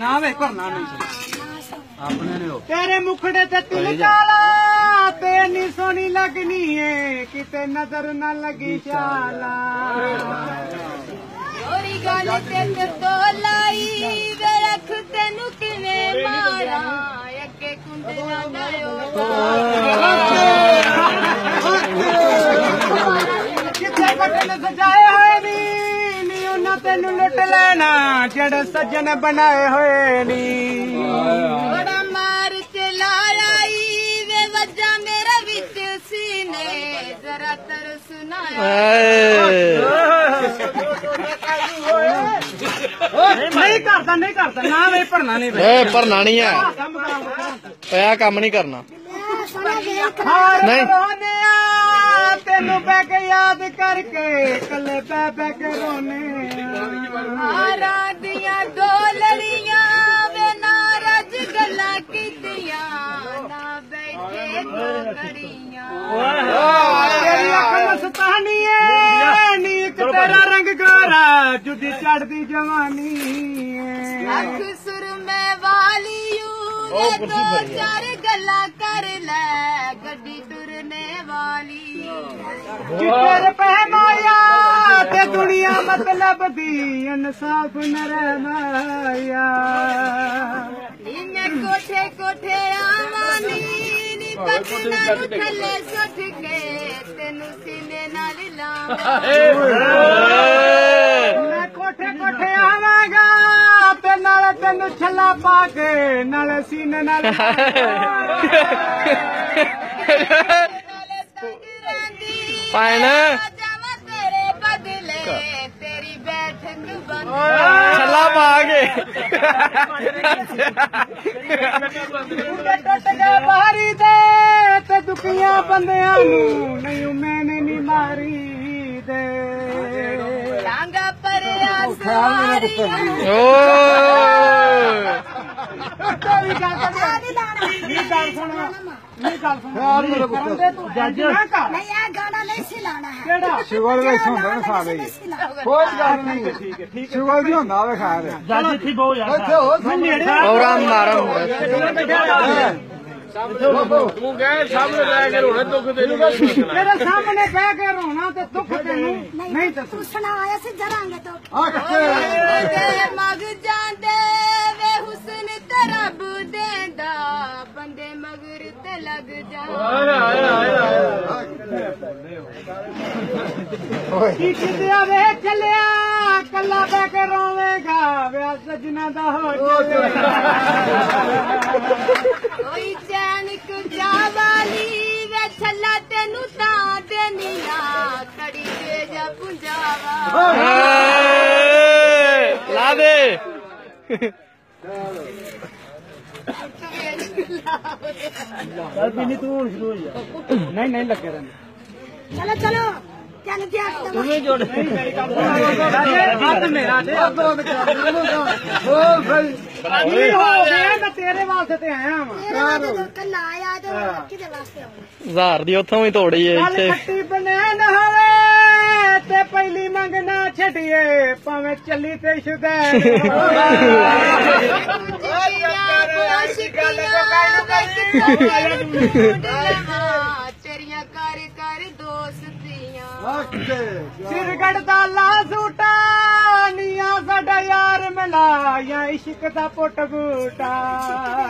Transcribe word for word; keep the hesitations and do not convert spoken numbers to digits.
ना वे भरना नहीं अपने ने तेरे मुखड़े ते तिल काला ते नी सोनी लगनी है किते नजर न लगी चाला गोरी गाली ते तो लाई वे रख तेनू किने मारा अगे कुंडला गयो किते बटन सजाए होए नी नी उन्हां तेनू लुट लेना जेड़े सज्जन बनाए होए नी बड़ा मार चलाई वे वजा मेरा विच सीने जरा तरस नहीं करता नहीं करता ना वे भरना नहीं भरना नहीं है आ काम नहीं करना नहीं तेनू बह के याद करके कले बह बह के रोने दिया दो लड़ियां वे नाराज गल्लां कीतियां ना बैठे दो घड़ियां तेरी अख मस्तानी है नीक तेरा रंग गोरा जुदी चढ़दी जवानी अख सुरमे वाली दो चार गल्लां कर ले गड्डी टुरने वाली जिधर पहनाया ते दुनिया मतलब दी इंसाफ न रहमाया मैं कोठे कोठे आवानी नी पटना नु थले सुट के तेनू सीने नाल लावां मैं कोठे कोठे आवांगा ते नाल तेनू छल्ला पा के नाल सीने नाल पायना तेरे बदले तेरी बैठक बंद छल्ला पा के टुट गए बाहरी दे ते दुखियां बंदियां नू नहीं मैंने नी मारी दे टांगा पर आसवारी सामने बह के रोना तो दुख तेनू नहीं तो सुनाया सी जरांगे तो मग जांदे वे हुस्न ते रब देंदा बंदे मगर ते लग जा वे चलिया कला बह के रोवेगा वे सजना दा हो कोई चैन कुजा वाली वे छला तेनू ता देनी ना खड़ी दे जा पुंजावा ला दे नहीं नहीं लगे रहने चलो चलो चल क्या तुम्हें जोड़ तेरे वास्ते आया ਜ਼ਾਰ ਦੀ ਉੱਥੋਂ ਵੀ ਤੋੜੀ ਏ ਇੱਥੇ ਖੱਟੀ ਬਨੈਣ ਹੋਵੇ ਤੇ ਪਹਿਲੀ ਮੰਗ ਨਾ ਛੱਡੀਏ ਭਾਵੇਂ ਚੱਲੀ ਤੇ ਸ਼ੁਦੈਣ ਤੇਰੀਆਂ ਕਰ ਕਰ ਦੋਸਤੀਆਂ ਸਿਰਗੜ ਦਾ ਲਾ ਸੂਟਾ ਨੀਆਂ ਸਾਡਾ ਯਾਰ ਮਿਲਾਇਆ ਇਸ਼ਕ ਦਾ ਪੁੱਟ ਬੂਟਾ